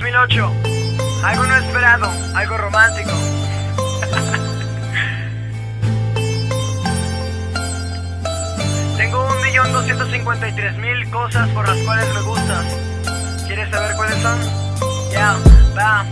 2008. Algo no esperado, algo romántico. Tengo 1.253.000 cosas por las cuales me gustas. ¿Quieres saber cuáles son? Ya, va.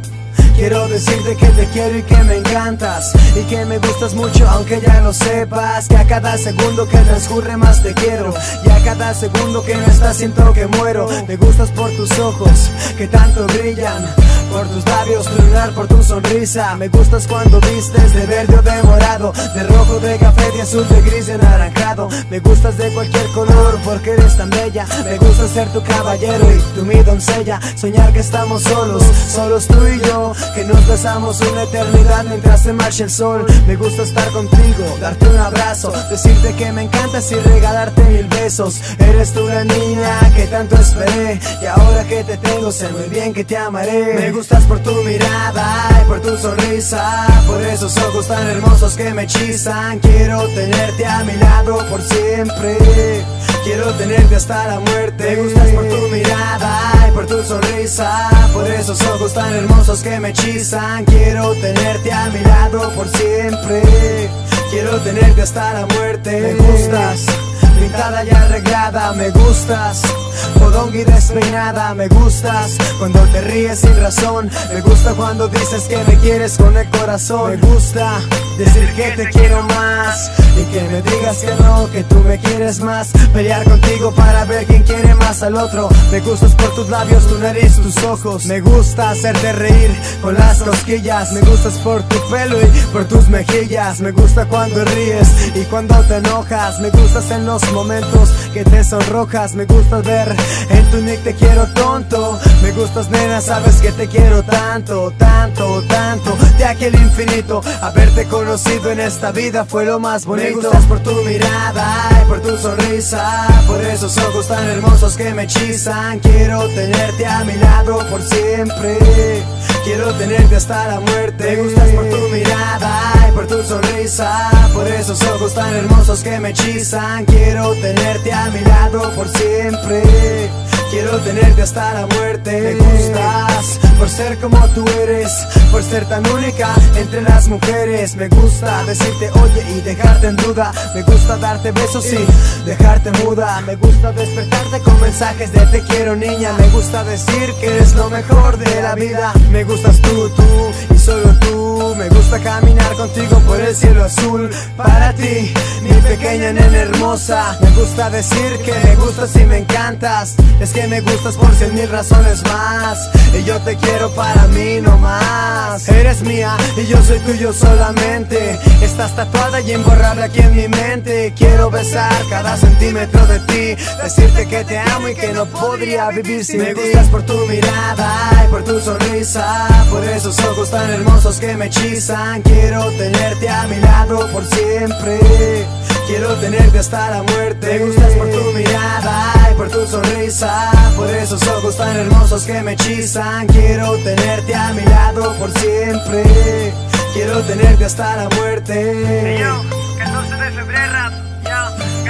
Quiero decirte que te quiero y que me encantas y que me gustas mucho aunque ya lo sepas. Que a cada segundo que transcurre más te quiero y a cada segundo que no estás siento que muero. Me gustas por tus ojos que tanto brillan, por tus labios, tu lunar, por tu sonrisa. Me gustas cuando vistes de verde o de morado, de rojo, de café, de azul, de gris, de anaranjado. Me gustas de cualquier color porque eres tan bella. Me gusta ser tu caballero y tú mi doncella. Soñar que estamos solos, solos tú y yo, que nos besamos una eternidad mientras se marcha el sol. Me gusta estar contigo, darte un abrazo, decirte que me encantas y regalarte 1000 besos. Eres tú la niña que tanto esperé y ahora que te tengo sé muy bien que te amaré. Me gustas por tu mirada y por tu sonrisa, por esos ojos tan hermosos que me hechizan. Quiero tenerte a mi lado por siempre, quiero tenerte hasta la muerte. Me gustas por tu mirada y por tu sonrisa, por esos ojos tan hermosos que me hechizan. Quiero tenerte a mi lado por siempre, quiero tenerte hasta la muerte. Me gustas pintada y arreglada, me gustas fodonga y despeinada, me gustas cuando te ríes sin razón, me gusta cuando dices que me quieres con el corazón. Me gusta decir que te quiero más y que me digas que no, que tú me quieres más. Pelear contigo para ver quién quiere más al otro. Me gustas por tus labios, tu nariz, tus ojos. Me gusta hacerte reír con las cosquillas. Me gustas por tu pelo y por tus mejillas. Me gusta cuando ríes y cuando te enojas. Me gustas en los momentos que te sonrojas. Me gustas ver en tu nick te quiero tonto. Me gustas nena, sabes que te quiero tanto, tanto, tanto. De aquel infinito, haberte conocido en esta vida fue lo más bonito. Me gustas por tu mirada y por tu sonrisa, por esos ojos tan hermosos que me hechizan. Quiero tenerte a mi lado por siempre, quiero tenerte hasta la muerte. Me gustas por tu mirada y por tu sonrisa, por esos ojos tan hermosos que me hechizan. Quiero tenerte a mi lado por siempre, quiero tenerte hasta la muerte. Me gustas por ser como tú eres, por ser tan única entre las mujeres. Me gusta decirte oye y dejarte en duda. Me gusta darte besos y dejarte muda. Me gusta despertarte con mensajes de te quiero niña. Me gusta decir que eres lo mejor de la vida. Me gustas tú, tú y solo tú. Me gusta caminar contigo por el cielo azul. Para ti, mi pequeña nena hermosa. Me gusta decir que me gustas y me encantas. Es que me gustas por 100.000 razones más y yo te quiero para mí no más. Eres mía y yo soy tuyo solamente. Estás tatuada y imborrable aquí en mi mente. Quiero besar cada centímetro de ti, decirte que te amo y que no podría vivir sin ti. Me gustas por tu mirada y por tu sonrisa, por esos ojos tan hermosos que me hechizan. Quiero tenerte a mi lado por siempre, quiero tenerte hasta la muerte. Me gustas por tu mirada y por tu sonrisa, por esos ojos tan hermosos que me hechizan. Quiero tenerte a mi lado por siempre, quiero tenerte hasta la muerte. Hey yo, 14 de febrero, yo,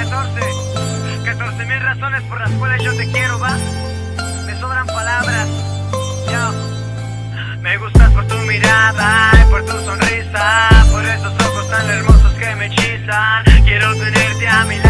14.000 razones por las cuales yo te quiero, va. Me sobran palabras, yo. Me gustas por tu mirada y por tu sonrisa, por esos ojos tan hermosos que me hechizan. Quiero tenerte a mi lado.